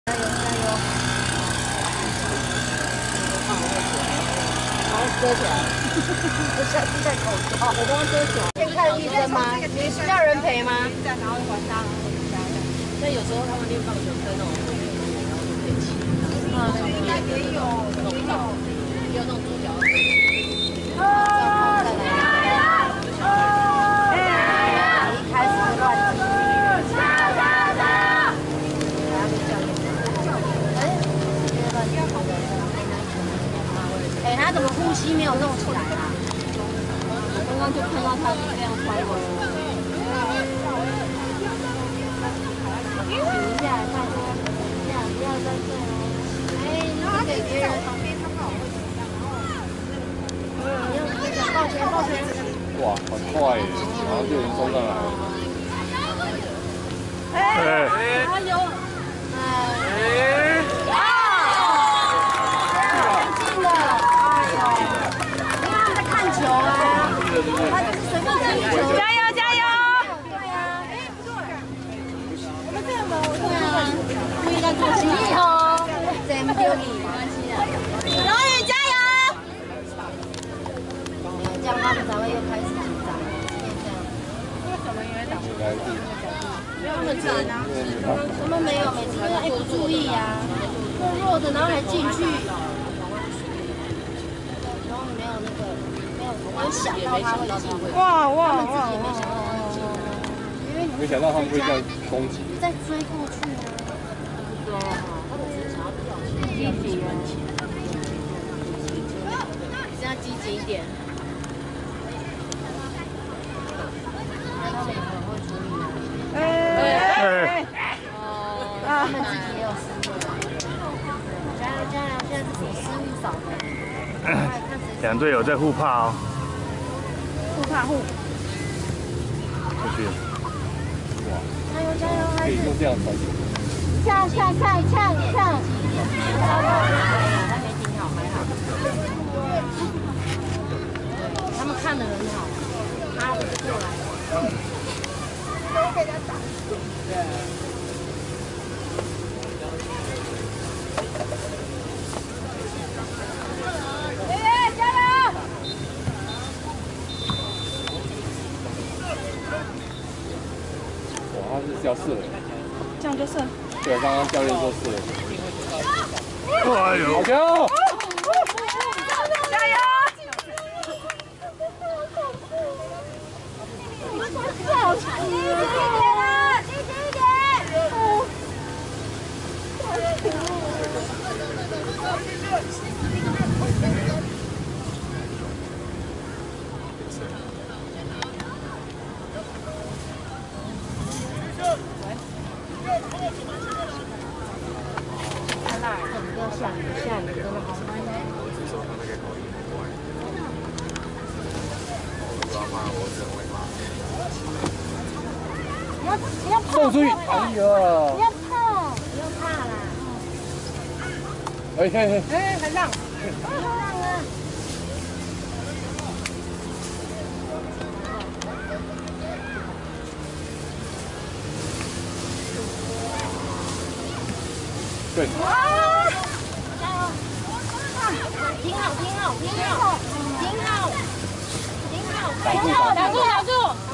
加油加油！好，遮起来。我下次戴口罩。我刚刚遮起来。先看医生吗？你需要人陪吗？然后晚上那有时候他们练棒球跟那种然后就可以骑。也有那种足疗。一开始乱踢。 哎，他怎么呼吸没有弄起来啊？我刚刚就看到他这样翻过去。停一下，看一下，停一下，不要再动哦。哎，你给别人旁边他们好会怎么样？你要这个抱拳抱拳。 哇，很快耶，然后就已经冲上来了。 哎，加油！哎。 他就是随便踢球，加油加油！对啊，哎不错哎，我们这样吧，对啊，不应该做心意哦，真丢你，没关系的。荣宇加油！这样他们才会又开始紧张，这样。为什么因为打不开？没有他们自己拿，他们没有，每次都哎不注意呀，弱的然后还进去，然后没有那个。 有想到他会进，哇哇哇！他们自己也没想到他会进，因为没想到他们会这样攻击， 再追过去啊！不知道哈，他们只是想要跳起，要自己玩起来。现在积极一点。那他们也很会处理啊。他们自己也有失误。加油加油！现在是比失误少的。 两队友在互怕哦。 互怕互， 过去。哇！ 加油加油！ 可以就这样传。 呛！他没停好，还好。他们看得很好，他就过来了。都被他打。 他是要射的， 这样就射。 对，刚刚教练说射的。 哎呦！ 好球！ 加油！好强！积极一点啊！积极一点！下雨真的好慢。不要怕， 送出去！哎呀！ 不要怕啦！ 哎嘿， 哎，还让，还让啊！ 对。 停好！挡住！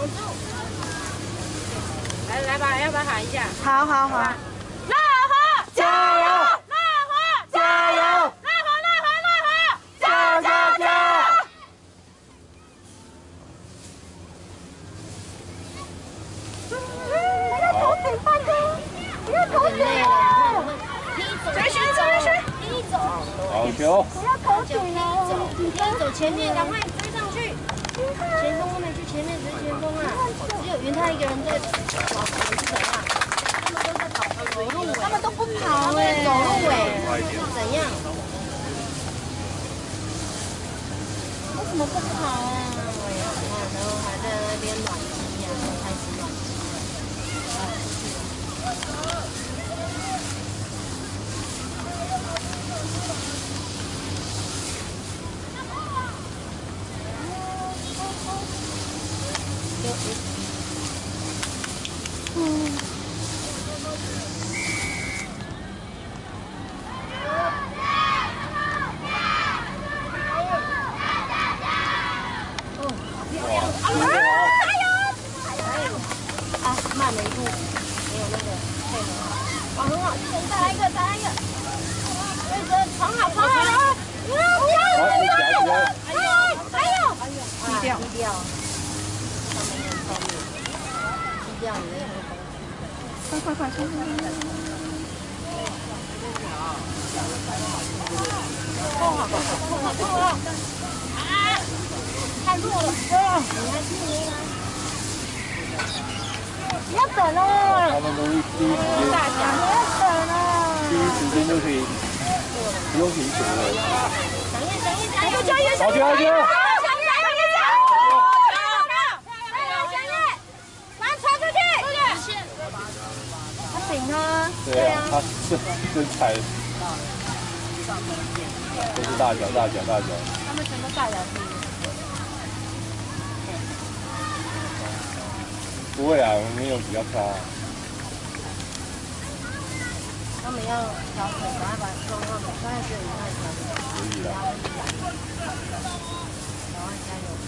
来吧，要不要喊一下？好。乐和加油！乐和加油！乐和！加！不要头顶半空，不要头顶啊！踢走！ 好球！ 不要头顶哦！踢走前面，赶快追上去！前锋后面去前面追前锋啊！只有云泰一个人在跑，是怎样？他们都在跑走路，他们都不跑哎，走路哎，是怎样？为什么不跑啊？然后还在那边暖机呀，开始暖机再来一个，再来一个。卫生，藏好，藏好了。不要，还有，低调，低调。上面有上面，低调你的。快，冲！痛了！啊！太弱了，你还听不要等了！ 他们都是第一时间， 大奖，不要等了！ 第一时间就可以不用停手了。 加油！ 好加油！ 顶他， 对啊，他身材都是大脚。 他们全都大脚踢。 不会啊，我们没有比较差。 他们要调整，赶快把状况赶快觉得快调整。 可以了。 赶快加油！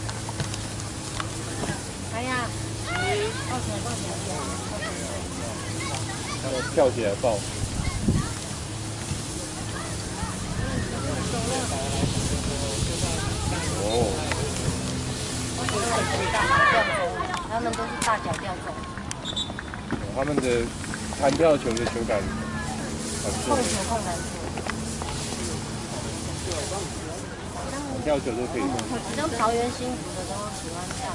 哎呀，抱起来！ 跳起来抱。哦。 他们都是大脚吊走。 他们的弹跳球的球感很重。 控球控难做。 弹跳球都可以控。 好像桃园新竹的都喜欢跳。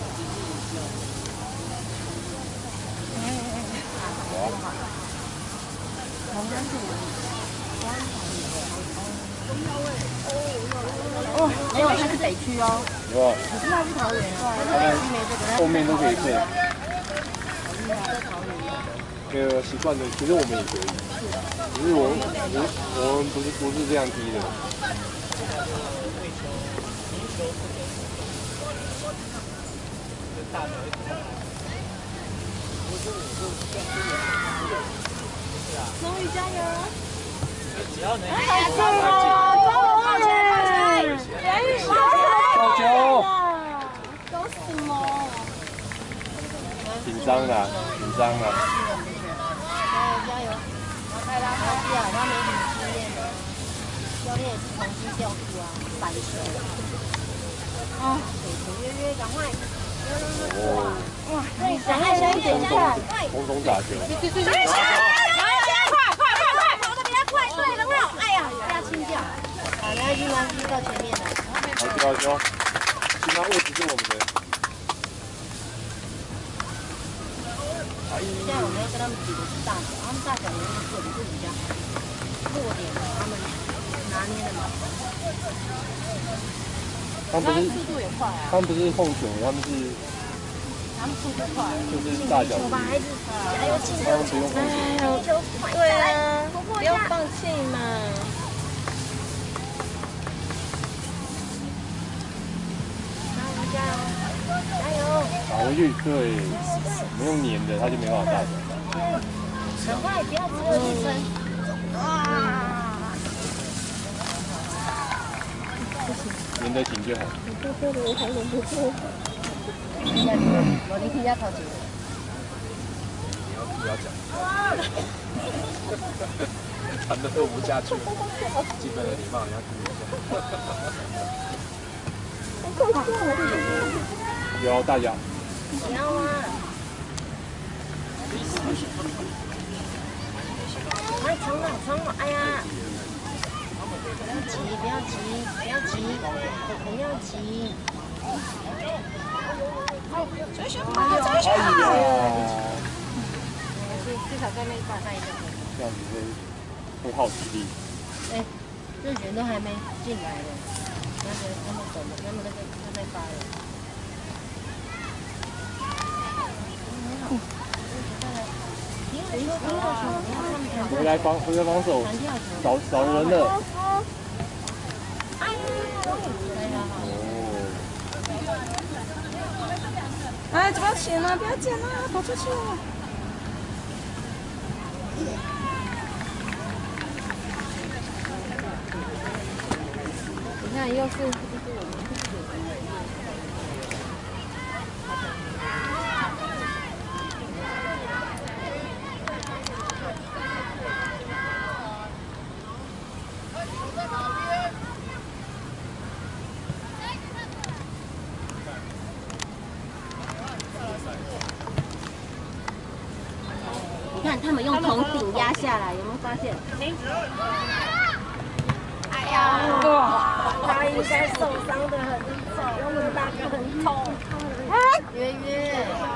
哦，没有，它是北区哦。 有啊。 可是它是桃园，它是北区没这个。 后面都可以配。没有习惯的，其实我们也可以。只是我们不是这样踢的。 终于加油！ 只要能好棒哦！ 抱球！ 搞死了！ 紧张啦！ 加油！开拉开机啊，他没什么经验的，教练也是重新调度啊，反球。啊，约，赶快！哇，赶快先等一下， 空中打球。 跑得比他快，对，很好。哎呀，被他清掉。好，来，运完机到前面了。 好，其他位置是我们的。 现在我们要跟他们比的是大小，他们大小的那个准度比较好，落点他们拿捏的蛮好。 他们速度也快啊。 他们不是控球，他们速度快，就是大脚。 吧，孩子，加油，进他们不用控球。 对啊，不要放弃嘛。加油！ 打回去，对，没用粘的，他就没办法大脚。 赶快，不要只有一分。 粘得紧就好。 我还忍不住。我听人家头前。 不要讲。谈的都不下去，基本的礼貌你要注意一下。 有大脚。 不要啊！快冲了！哎呀！不要急！追上！至少在那把上一个。 这样子会耗体力。 哎，这人都还没进来呢，他们走了，他们那边发了。 回来防守，少人了。 哎，不要捡了，跑出去了。你看，又是。 他们用头顶压下来，有没有发现？哎呀，他应该受伤的很重，那么大个很痛。约约，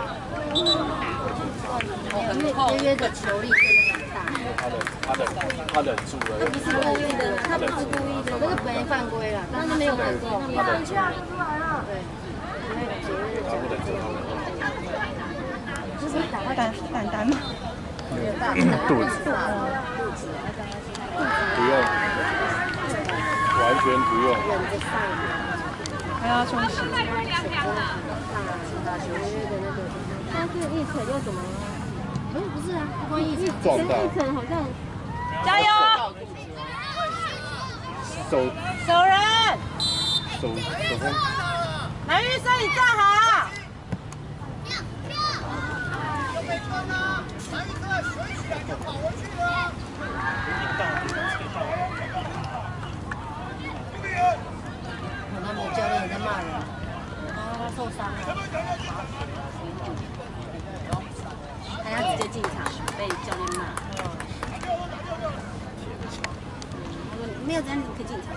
约的球力真的很大。 他忍住了。 这不是故意的，他不是故意的，这个没犯规了，但是没有犯规，他忍住了。对，那个节日的奖金。就是胆丹吗？ 肚子。 不用，完全不用。 还要冲洗。 但是一层又怎么了？不是啊，不关一层， 撞到。 一层好像。 加油！ 手人！ 手风。 蓝玉生，你站好！ 他们教练在骂人，他受伤了，他要直接进场，被教练骂。没有这样你可以进场。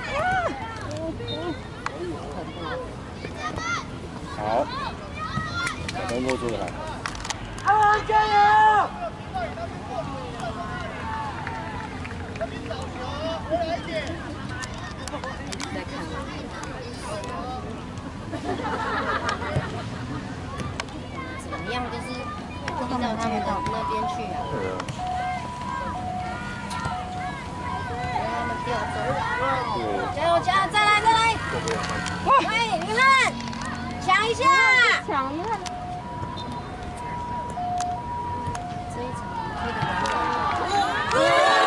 好，动作做得好。 阿王加油！ 在看。怎么样？就是到他们的那边去啊。 对啊。 让他们掉走。加油加油！再来再来！喂，你们抢一下！抢一下！这一场推的蛮好。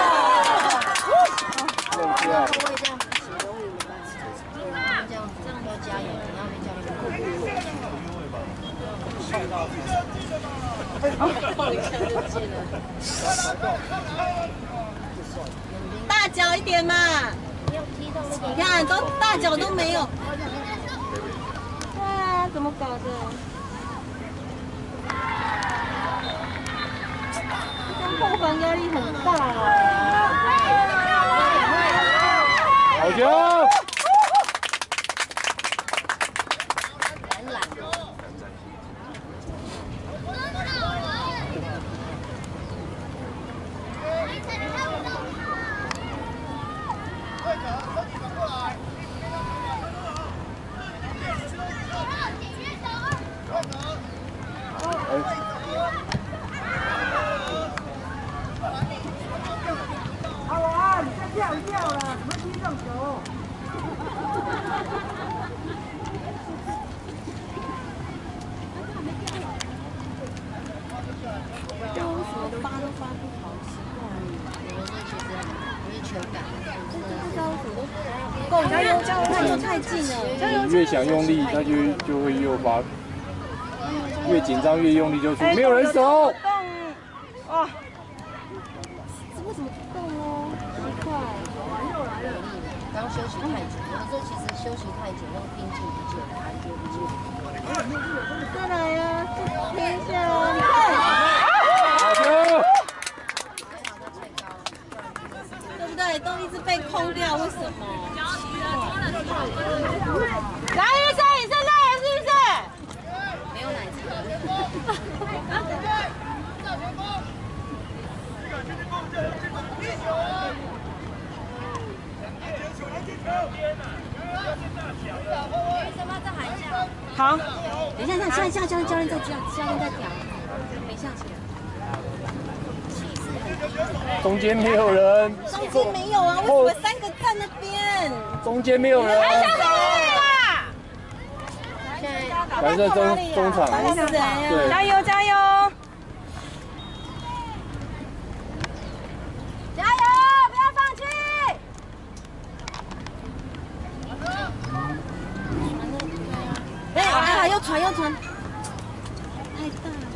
我也这样子形容你们吧。这样要加油，然后没教练。 大脚一点嘛！你看，都大脚都没有。 对啊，怎么搞的？这后防压力很大哦。 好球！ 阿王，你再跳一跳了，怎么踢这种球？ 发都发不好，奇怪。有的时候其实不是球感， 加油加油！那又太近了， 你越想用力，它就会诱发。越紧张越用力就出，没有人守。 哇！ 这为什么不动哦？奇怪。刚休息太久，有的时候其实休息太久，那个边界不见，台阶不见。再来呀，拼一下哦！你看。 好球！ 对不对？都一直被空掉，为什么？蓝玉生，你是赖人是不是？ 没有奶茶。 好， 等一下，下教练在讲，教练在讲，没下起来。 中间没有人。 中间没有啊，为什么三个站那边？ 中间没有人。 还想哪里啊？ 反正中场。对。 加油加油！ 加油，不要放弃！哎，又传，太大了。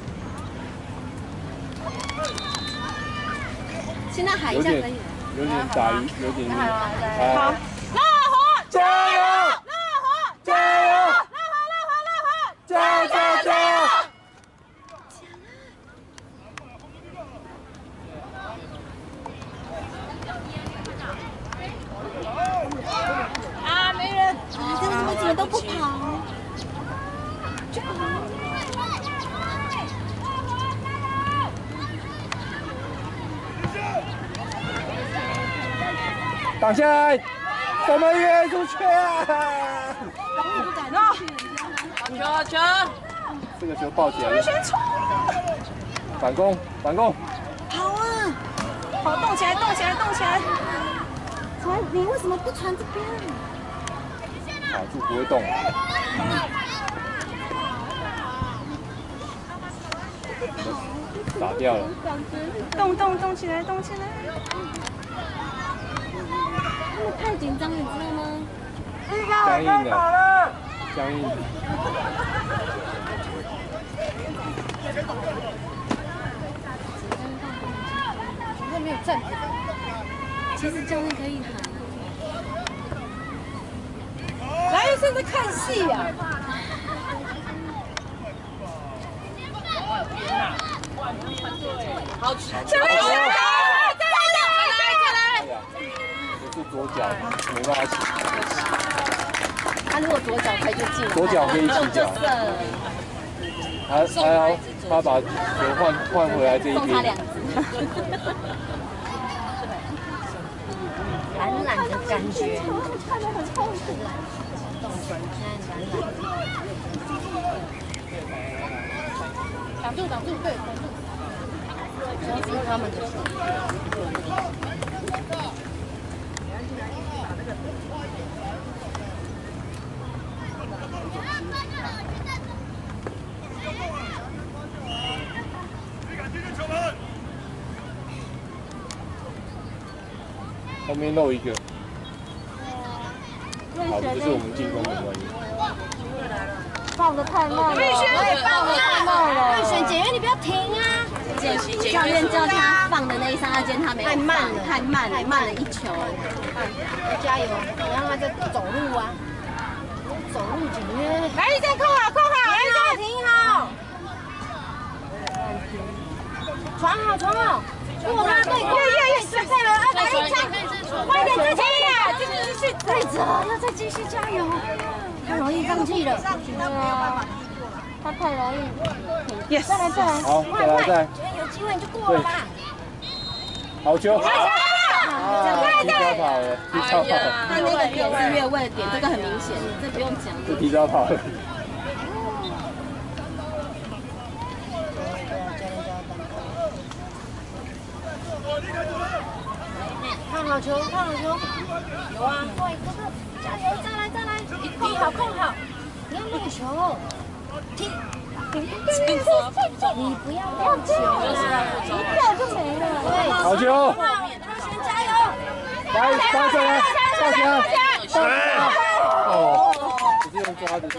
现在喊一下可以了。 有点打鱼，有点。 好，热火加油！ 热火加油！加油！ 加油！ 挡下来，守门员出去啊！ 好球！ 这个球抱起来了，反攻，反攻！ 好啊，好，动起来，动起来，动起来！你为什么不传这边？ 卡住不会动。打掉了。 动起来，动起来！ 他们太紧张了，你知道吗？ 僵硬的，僵硬。 好像没有站。其实教练可以喊。 来，现在看戏呀！ 好， 再来！ 我是左脚，没办法起。 他如果左脚开就进了。 左脚可以起脚。还好，他把球换回来这一边。 送他2只。懒懒的感觉。看得很痛苦。挡住，对，挡住。这是他们的事。 后面漏一个。好，这是我们进攻的关系。 放得太慢了，瑞璇放得太慢了。瑞璇姐，你不要停啊！教练叫他放的那一刹那间，他没有放，太慢了，慢了1球。加油，你让他在走路啊，走路紧约。 来，你再扣好， 停好。传好。我拉对，越快了，201场，快点再踢呀！继续，对着，要再继续加油。太容易放弃了，他太容易。再来， 好，再。 有机会你就过了吧。 好球！提早跑了，提早跑了。 那个点是越位点，这个很明显，这不用讲。 是提早跑了。 看好球，有啊，对，加油，再来，控好，你要那个球，踢，你不要掉球，一掉就没了。对， 好球！ 先加油， 来，抓起来！哦，不是用抓的，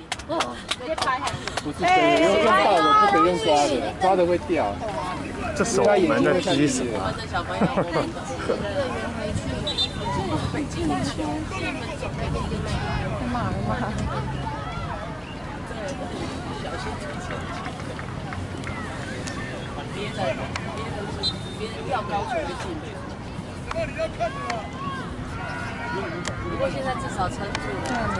不是用抱的，不可以用抓的，抓的会掉。 这守门的踢手。 不过现在至少撑住了。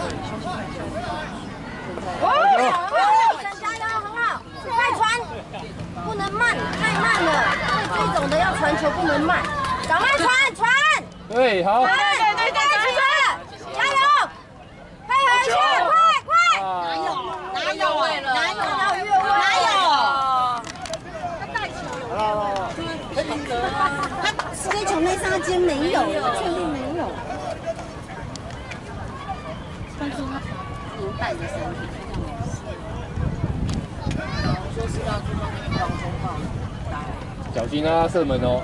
加油，很好，快传，不能慢，太慢了。这种的要传球不能慢，赶快传。 对，好。 对，加油，配合一下，快！ 哪有位了？ 哪有？ 他带球有。 他追求那刹间没有，确定没有。但是他明白的身体。 说是要注重防中炮， 小心啊，射门哦。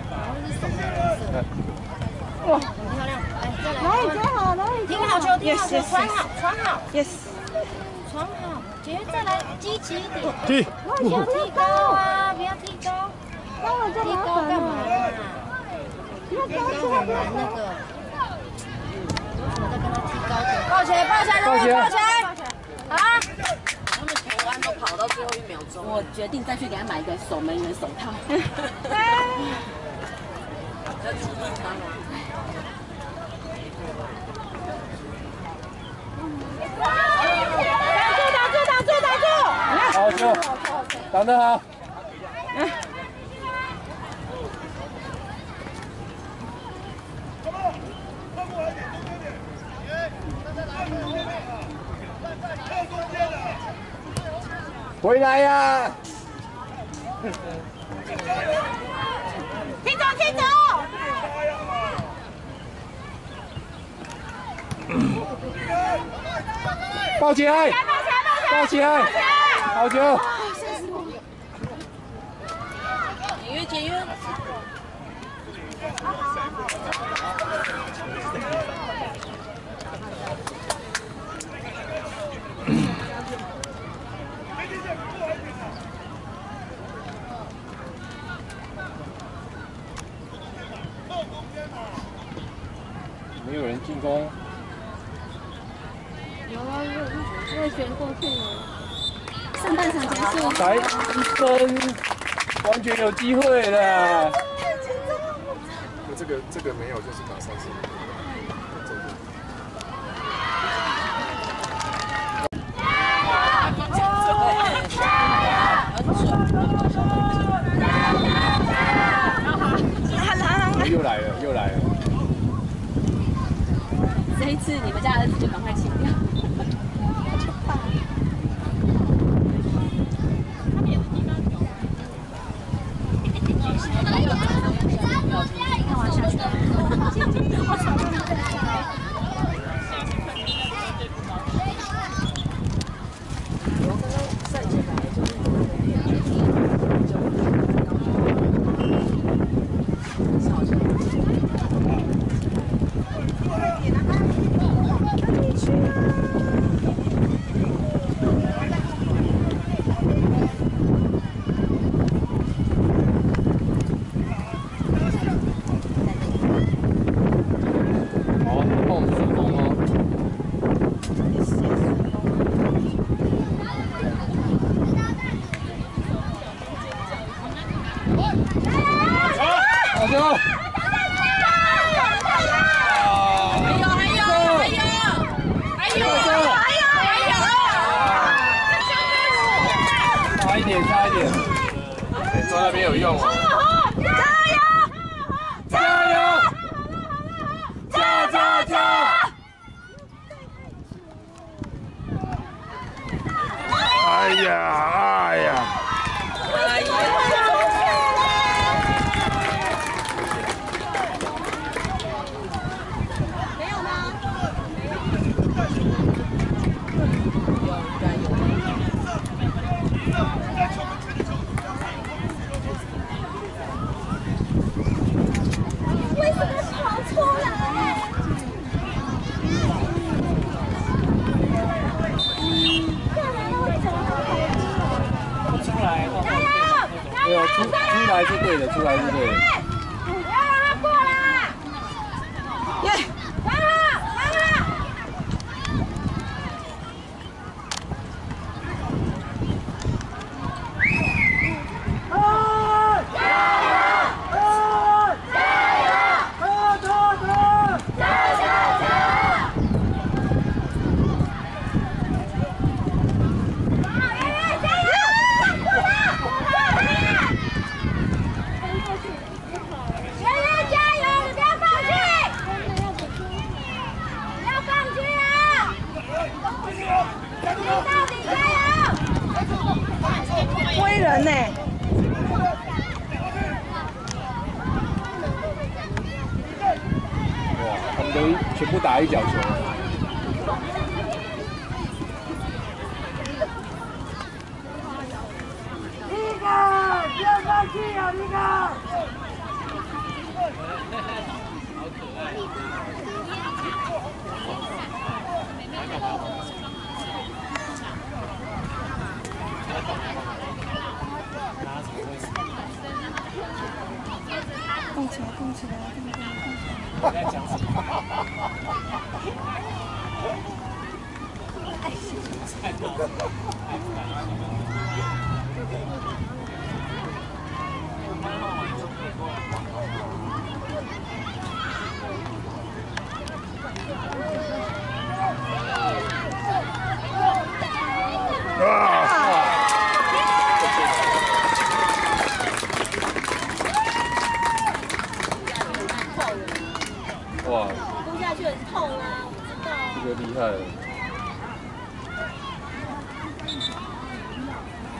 哇，很漂亮！来，再来。哪里接好？停好球，传好。 Yes。 传好，姐再来积极一点。 踢。 不要踢高啊！不要踢高。踢高干嘛？踢高很难那个。我在跟他踢高球，抱起来！啊！ 他们台湾都跑到最后1秒钟。 我决定再去给他买一个守门员手套。 要激励他们。 好球，挡得好。 回来呀！ 踢走，踢走！ 抱起来！抱起来！好球！ 简约。 没有人进攻。 有啊，因为选过去了。上半场结束。 才1分，完全有机会了。 这个没有，就是打30分。 又来了，又来了。 这一次你们家儿子就赶快请掉。 差一点， 坐那边有用哦。 加油！加！哎呀！没有出来是对的，出来是对的。 不要让他过啦！耶！推人呢！ 哇，他们都全部打一脚球。 立刻，不要放弃啊！立刻。动起来！ 你在讲什么？ 哇！ 攻下去很痛啊，我知道。 这个厉害了。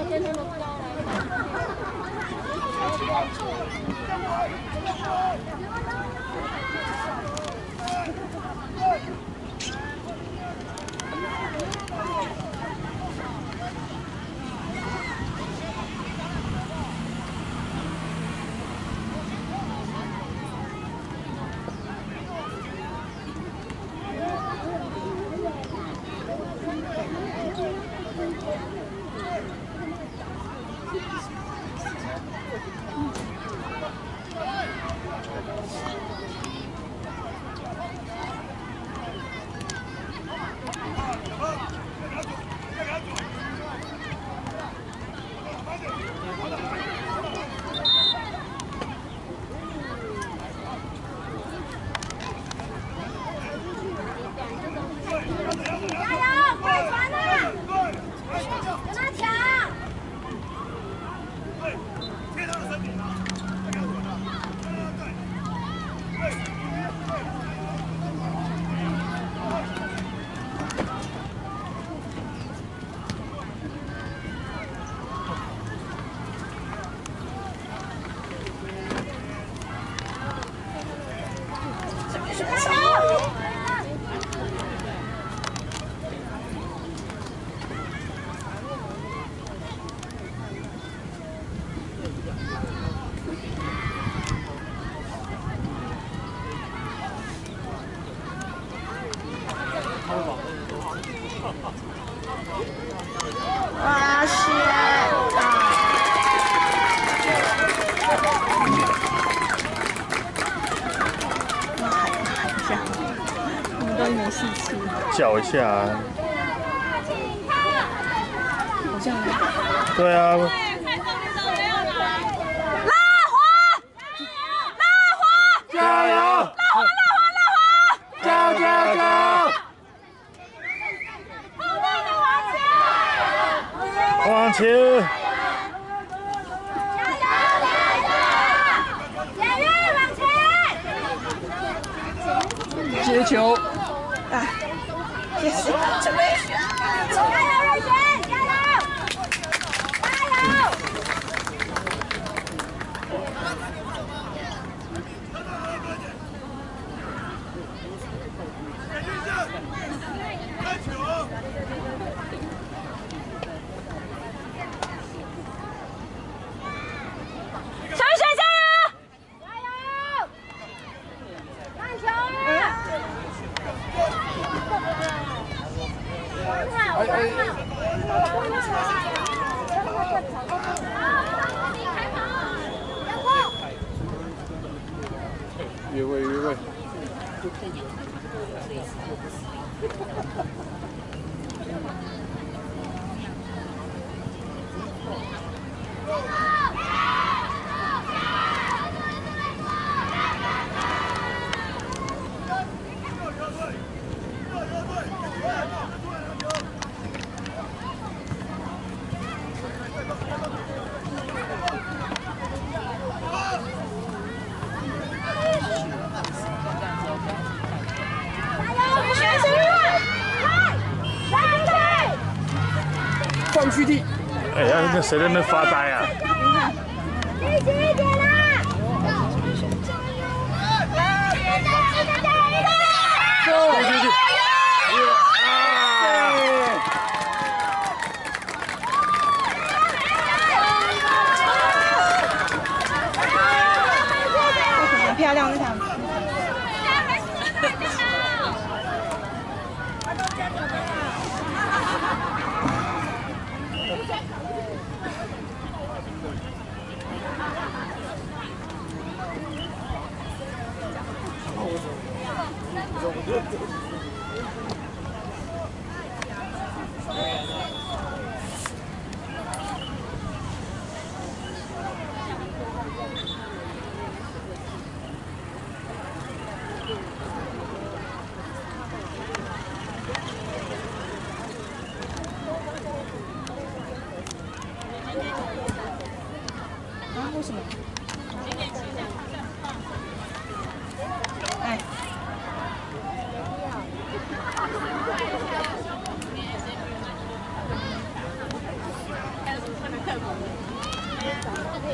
哇塞！我们都没事吃。 叫一下。 好像没。 对啊。 拉花！拉花！ 加油！ 拉花！拉花！拉花！ 加油！加油！往前！ 接球！ 啊，谢谢，准备。加油，瑞璇！加油！加油！小雨璇，加油！加油！看球啊！ 越位越位。换区地。 哎呀，那谁在那发呆啊？ 积极一点啦！ 换区地。 很漂亮那场。为什么？哎。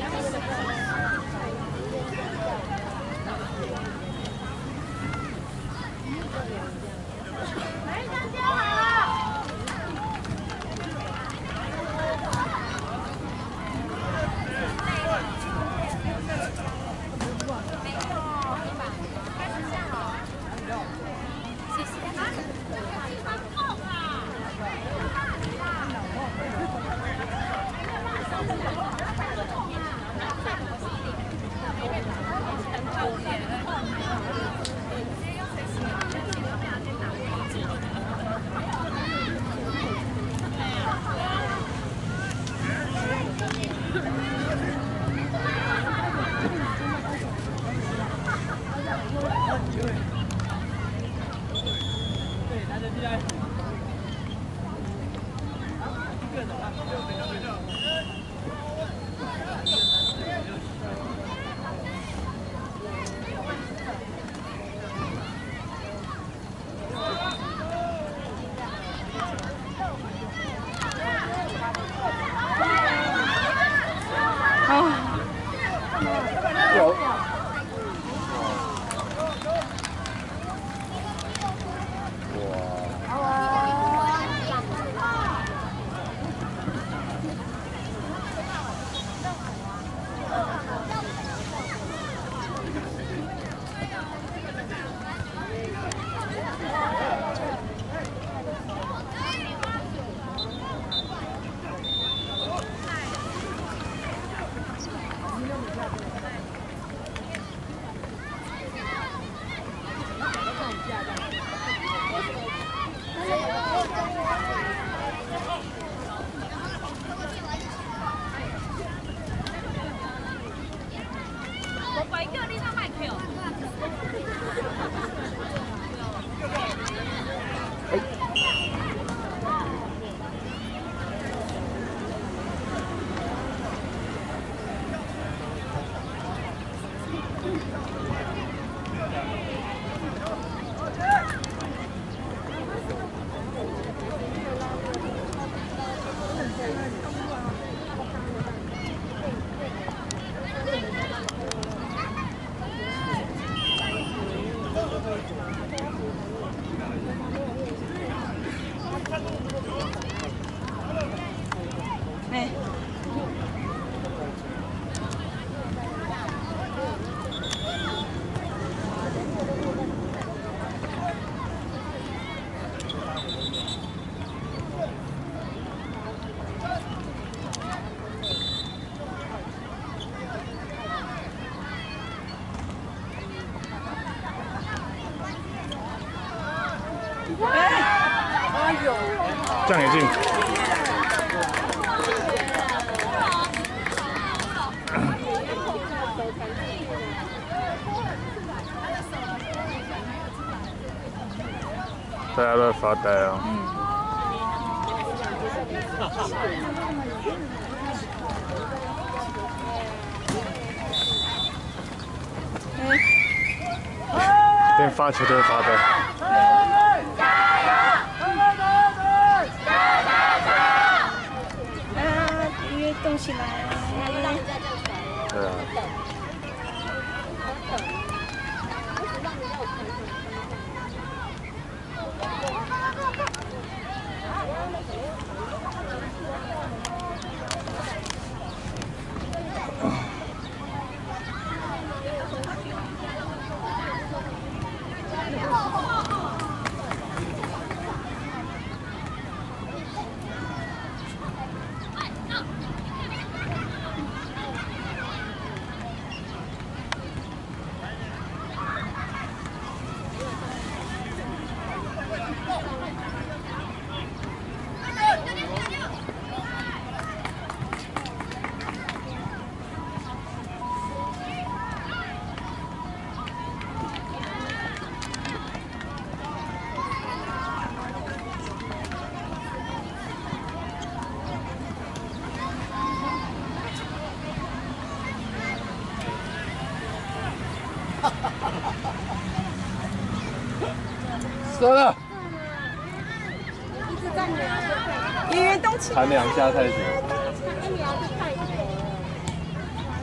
这样也进。大家都在发呆啊。连发球都会发呆。 动起来了， 对啊。 射了！ 圆圆动起来， 弹2下太久。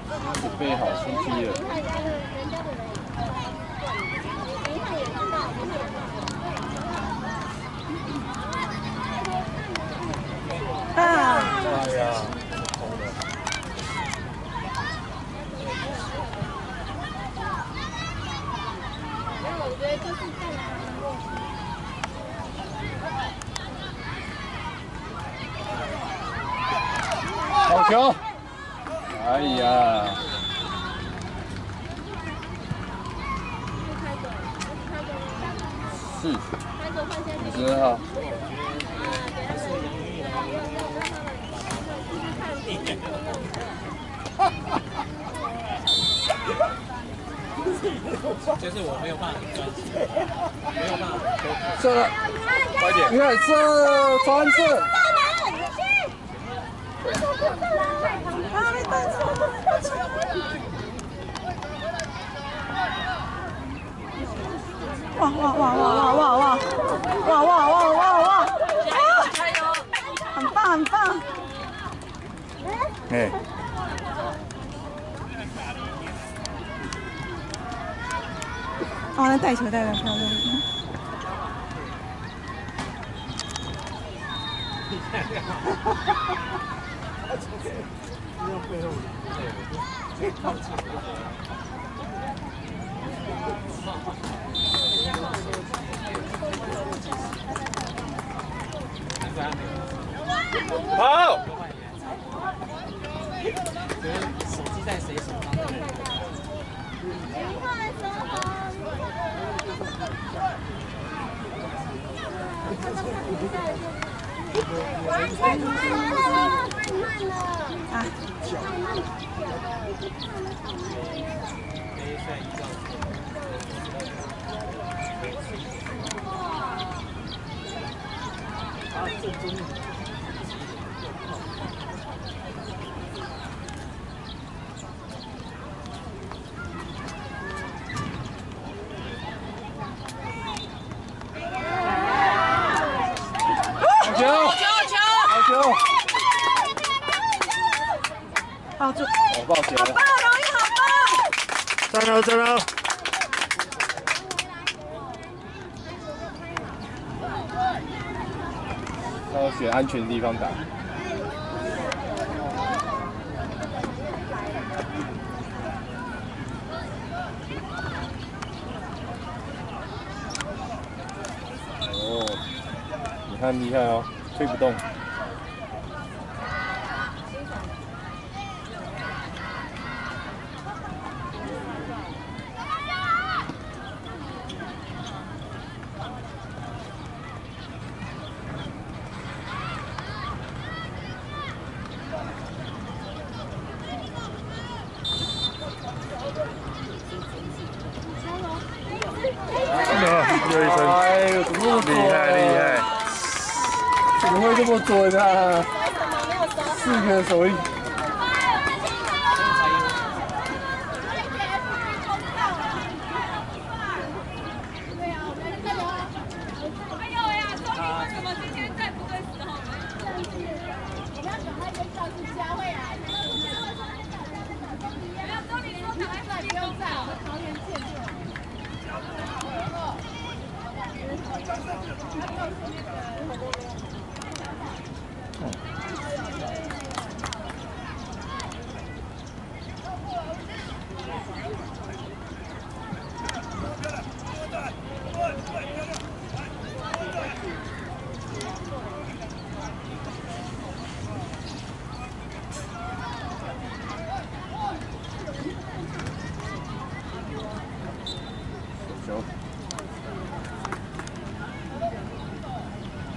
准备好出击了。哎呀，空了。 我觉得就是这样。 好球！哎呀！是，52号。 就是我没有办法很专心，没有办法。 射了，快点！你看射传射。 哇哇哇哇哇哇哇哇哇哇哇哇！ 加油！ 很棒很棒！ 哎， 哦，那带球带得漂亮。 好。 手机在谁手上？ 抱住！ 我抱起来了。 好棒，容易好棒！ 加油加油！ 要选安全的地方打。哦，你看厉害哦，推不动。 又一分， 哎呦，怎么那么准？ 厉害厉害！ 怎么会这么准啊？4个手印。球。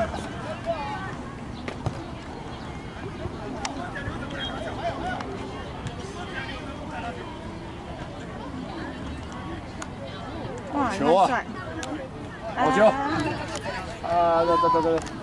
哇， 球啊帅！ 好球！啊，对。